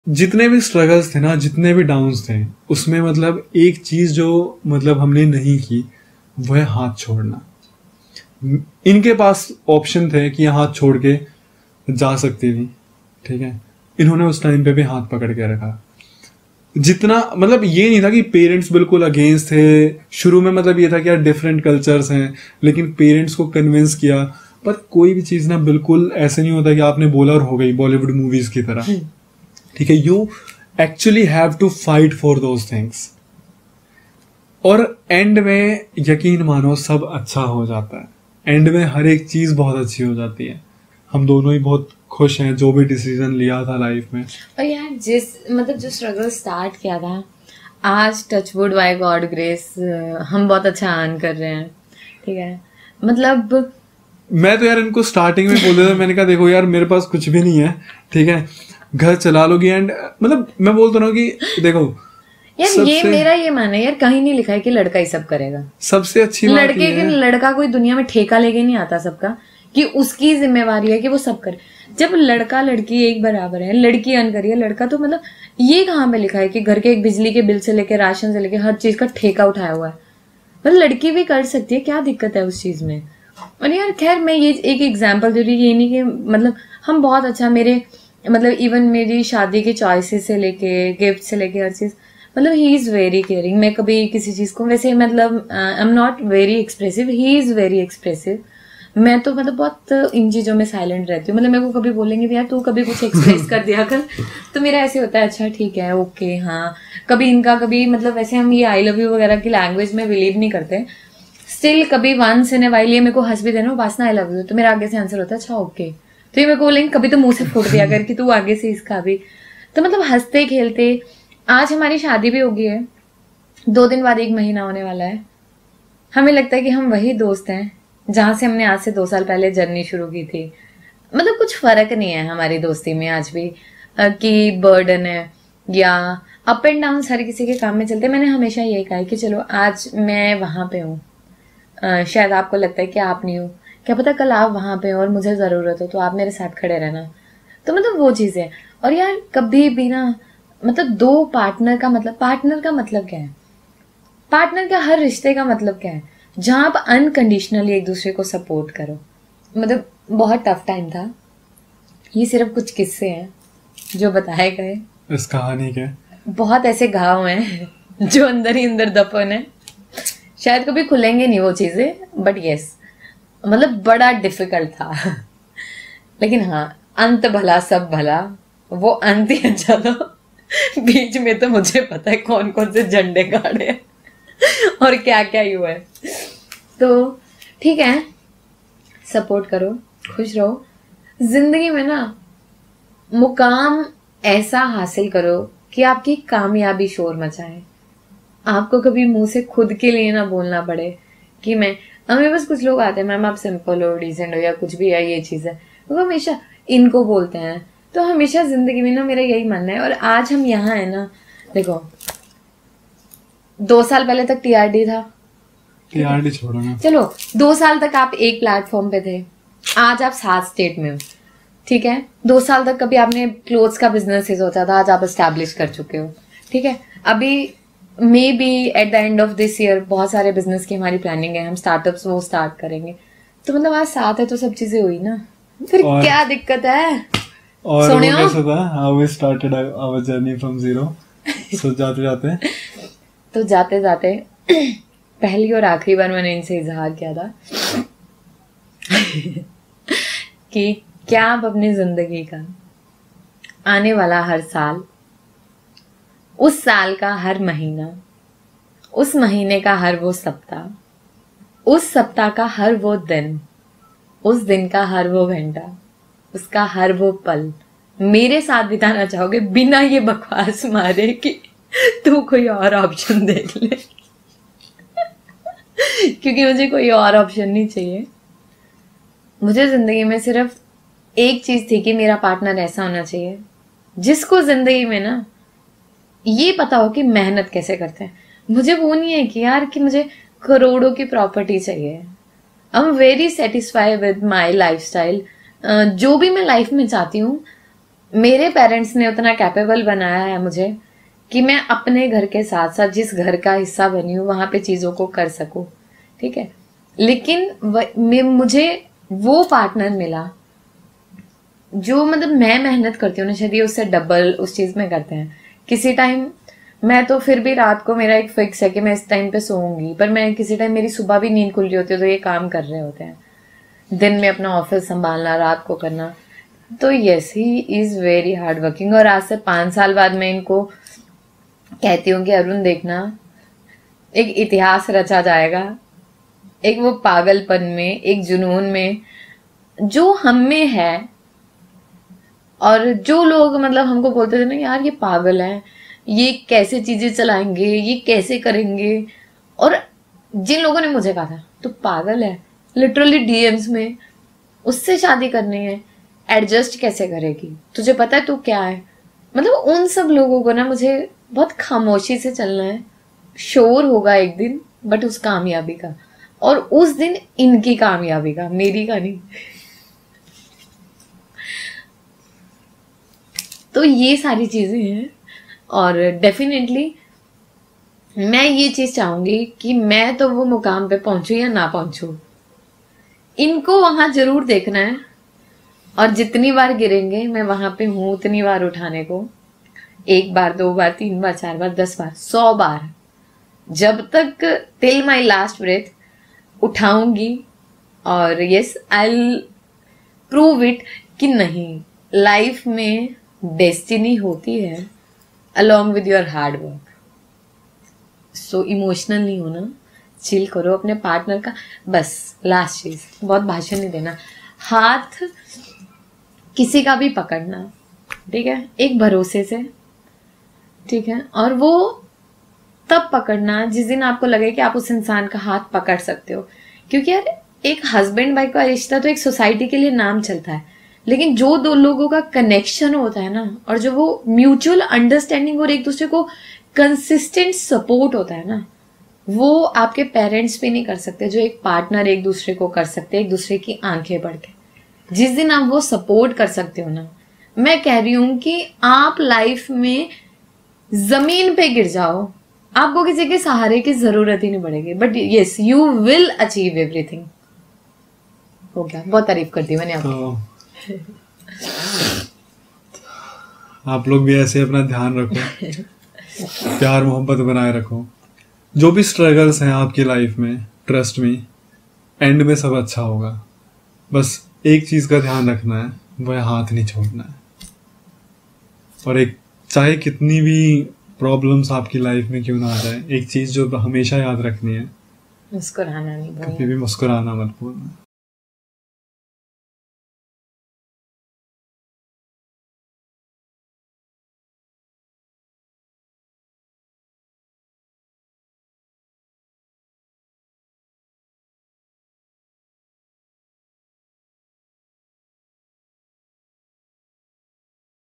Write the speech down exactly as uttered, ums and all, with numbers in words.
जितने भी स्ट्रगल्स थे ना, जितने भी डाउन्स थे, उसमें मतलब एक चीज जो मतलब हमने नहीं की वो है हाथ छोड़ना। इनके पास ऑप्शन थे कि हाथ छोड़ के जा सकती थी, ठीक है, इन्होंने उस टाइम पे भी हाथ पकड़ के रखा। जितना मतलब ये नहीं था कि पेरेंट्स बिल्कुल अगेंस्ट थे शुरू में, मतलब ये था कि यार डिफरेंट कल्चर्स हैं, लेकिन पेरेंट्स को कन्विंस किया। पर कोई भी चीज ना बिल्कुल ऐसे नहीं होता कि आपने बोला और हो गई बॉलीवुड मूवीज की तरह, ठीक है। You actually have to fight for those things, और एंड में यकीन मानो सब अच्छा हो जाता है। एंड में हर एक चीज बहुत अच्छी हो जाती है। हम दोनों ही बहुत खुश हैं जो भी डिसीजन लिया था लाइफ में। और यार जिस मतलब जो स्ट्रगल स्टार्ट किया था, आज टचवुड बाय गॉड ग्रेस हम बहुत अच्छा अर्न कर रहे हैं, ठीक है। मतलब मैं तो यार इनको स्टार्टिंग में बोल देता, मैंने कहा देखो यार मेरे पास कुछ भी नहीं है, ठीक है, घर चला लोगी। एंड मतलब मैं बोलता हूँ कि देखो यार ये मेरा ये मानना है यार, कहीं नहीं लिखा है कि लड़का ही सब करेगा। सबसे अच्छी बात लड़के के लड़का कोई दुनिया में ठेका लेके नहीं आता सबका कि उसकी जिम्मेवारी है कि वो सब करे। जब लड़का लड़की एक बराबर है, लड़की अर्न करिए, लड़का तो मतलब ये कहाँ पे लिखा है कि घर के एक बिजली के बिल से लेके राशन से लेके हर चीज का ठेका उठाया हुआ है। मतलब लड़की भी कर सकती है, क्या दिक्कत है उस चीज में। और यार खैर मैं ये एक एग्जाम्पल दे रही हूँ, ये नहीं कि मतलब हम बहुत अच्छा, मेरे मतलब इवन मेरी शादी के चॉइसेस से लेके गिफ्ट से लेके हर चीज, मतलब ही इज वेरी केयरिंग। मैं कभी किसी चीज को वैसे मतलब I am not very expressive, he is very expressive. मैं तो मतलब बहुत इन चीजों में साइलेंट रहती हूँ। मतलब मेरे को कभी बोलेंगे भी यार तू कभी कुछ एक्सप्रेस कर दिया कर, तो मेरा ऐसे होता है अच्छा ठीक है ओके हाँ। कभी इनका कभी मतलब वैसे हम ये आई लव यू वगैरह की लैंग्वेज में बिलीव नहीं करते, स्टिल कभी वंस इन ए वाइल ये मेरे को हंस भी देना वासना आई लव यू, तो मेरा आगे से आंसर होता है अच्छा ओके। तो ये मेरे को बोलेंगे कभी तो मुंह से फूट दिया कर कि तू आगे से इसका भी। तो मतलब हंसते खेलते आज हमारी शादी भी हो गई है, दो दिन बाद एक महीना होने वाला है। हमें लगता है कि हम वही दोस्त हैं जहां से हमने आज से दो साल पहले जर्नी शुरू की थी। मतलब कुछ फर्क नहीं है हमारी दोस्ती में आज भी कि बर्डन है या अप एंड डाउन हर किसी के काम में चलते। मैंने हमेशा यही कहा है कि चलो आज मैं वहां पे हूँ, शायद आपको लगता है कि आप नहीं हो, क्या पता कल आप वहां पे हो और मुझे जरूरत हो तो आप मेरे साथ खड़े रहना। तो मतलब वो चीज है। और यार कभी भी ना मतलब दो पार्टनर का मतलब पार्टनर का मतलब क्या है, पार्टनर का हर रिश्ते का मतलब क्या है जहां आप अनकंडीशनली एक दूसरे को सपोर्ट करो। मतलब बहुत टफ टाइम था, ये सिर्फ कुछ किस्से हैं जो बताए गए इस कहानी के। बहुत ऐसे घाव हैं जो अंदर ही अंदर दफन है, शायद कभी खुलेंगे नहीं वो चीजें, बट यस मतलब बड़ा डिफिकल्ट था लेकिन हाँ अंत भला सब भला, वो अंत ही अच्छा था। बीच में तो मुझे पता है कौन कौन से झंडे गाड़े और क्या क्या हुआ है। तो ठीक है, सपोर्ट करो, खुश रहो जिंदगी में ना, मुकाम ऐसा हासिल करो कि आपकी कामयाबी शोर मचाए। आपको कभी मुंह से खुद के लिए ना बोलना पड़े कि मैं, हमें बस कुछ लोग आते हैं मैम आप सिंपल हो, डिसेंट हो या कुछ भी है, ये चीज है वो तो हमेशा इनको बोलते हैं। तो हमेशा जिंदगी में ना मेरा यही मानना है। और आज हम यहाँ है ना, देखो दो साल पहले तक टीआरडी था, टीआरडी छोड़ो ना, चलो दो साल तक आप एक प्लेटफॉर्म पे थे, आज आप सात स्टेट में हो, ठीक है। दो साल तक कभी आपने क्लोथ्स का बिजनेस ही सोचा था, आज आप एस्टैब्लिश कर चुके हो, ठीक है। अभी maybe at the end of this year बहुत सारे बिजनेस की हमारी प्लानिंग है, हम स्टार्टअप्स वो स्टार्ट करेंगे। तो मतलब आज साथ है तो सब चीजें हुई ना, फिर क्या दिक्कत है। और वो कैसा था, how we started our journey from zero. So जाते जाते तो जाते जाते पहली और आखिरी बार मैंने इनसे इजहार किया था कि क्या आप अपनी जिंदगी का आने वाला हर साल, उस साल का हर महीना, उस महीने का हर वो सप्ताह, उस सप्ताह का हर वो दिन, उस दिन का हर वो घंटा, उसका हर वो पल मेरे साथ बिताना चाहोगे बिना ये बकवास मारे कि तू कोई और ऑप्शन देख ले क्योंकि मुझे कोई और ऑप्शन नहीं चाहिए। मुझे जिंदगी में सिर्फ एक चीज थी कि मेरा पार्टनर ऐसा होना चाहिए जिसको जिंदगी में ना ये पता हो कि मेहनत कैसे करते हैं। मुझे वो नहीं है कि यार कि मुझे करोड़ों की प्रॉपर्टी चाहिए। I am very satisfied with my lifestyle. जो भी मैं लाइफ में चाहती हूँ मेरे पेरेंट्स ने उतना कैपेबल बनाया है मुझे कि मैं अपने घर के साथ साथ जिस घर का हिस्सा बनी हूँ वहां पे चीजों को कर सकूं, ठीक है। लेकिन व, मुझे वो पार्टनर मिला जो मतलब मैं मेहनत करती हूँ ना, शायद ये उससे डबल उस चीज में करते हैं। किसी टाइम मैं तो फिर भी रात को मेरा एक फिक्स है कि मैं इस टाइम पे सोऊंगी, पर मैं किसी टाइम मेरी सुबह भी नींद खुल रही होती है तो ये काम कर रहे होते हैं, दिन में अपना ऑफिस संभालना, रात को करना। तो yes, he is very hard working. और आज से पांच साल बाद मैं इनको कहती हूँ कि अरुण देखना, एक इतिहास रचा जाएगा, एक वो पागलपन में, एक जुनून में जो हम में है। और जो लोग मतलब हमको बोलते थे ना यार ये पागल है, ये कैसे चीजें चलाएंगे, ये कैसे करेंगे, और जिन लोगों ने मुझे कहा था तो पागल है, लिटरली डीएम्स में, उससे शादी करनी है, एडजस्ट कैसे करेगी, तुझे पता है तू क्या है, मतलब उन सब लोगों को ना मुझे बहुत खामोशी से चलना है। शोर होगा एक दिन, बट उस कामयाबी का, और उस दिन इनकी कामयाबी का, मेरी का नहीं। तो ये सारी चीजें हैं। और डेफिनेटली मैं ये चीज चाहूंगी कि मैं तो वो मुकाम पे पहुंचू या ना पहुंचू, इनको वहां जरूर देखना है। और जितनी बार गिरेंगे मैं वहां पे हूं उतनी बार उठाने को, एक बार, दो बार, तीन बार, चार बार, दस बार, सौ बार, जब तक टिल माई लास्ट ब्रेथ उठाऊंगी। और यस, आई प्रूव इट कि नहीं, लाइफ में डेस्टिनी होती है along with your hard work. So emotional नहीं होना, चिल करो अपने पार्टनर का। बस लास्ट चीज, बहुत भाषण नहीं देना, हाथ किसी का भी पकड़ना, ठीक है, एक भरोसे से, ठीक है। और वो तब पकड़ना जिस दिन आपको लगे कि आप उस इंसान का हाथ पकड़ सकते हो। क्योंकि यार एक हस्बैंड वाइफ का रिश्ता तो एक सोसाइटी के लिए नाम चलता है, लेकिन जो दो लोगों का कनेक्शन होता है ना, और जो वो म्यूचुअल अंडरस्टैंडिंग और एक दूसरे को कंसिस्टेंट सपोर्ट होता है ना, वो आपके पेरेंट्स भी नहीं कर सकते जो एक पार्टनर एक दूसरे को कर सकते, एक दूसरे की आंखें पढ़ के। जिस दिन आप वो सपोर्ट कर सकते हो ना, मैं कह रही हूं कि आप लाइफ में जमीन पे गिर जाओ, आपको किसी के सहारे की जरूरत ही नहीं पड़ेगी, but yes you will achieve everything. हो गया, बहुत तारीफ करती हूँ मैंने आपको। आप लोग भी ऐसे अपना ध्यान रखो, प्यार मोहब्बत बनाए रखो। जो भी स्ट्रगल्स हैं आपकी लाइफ में, ट्रस्ट मी, एंड में सब अच्छा होगा। बस एक चीज का ध्यान रखना है, वह हाथ नहीं छोड़ना है। और एक चाहे कितनी भी प्रॉब्लम्स आपकी लाइफ में क्यों ना आ जाए, एक चीज जो हमेशा याद रखनी है, मुस्कुराना नहीं भूलना, कभी भी मुस्कुराना मत भूलना।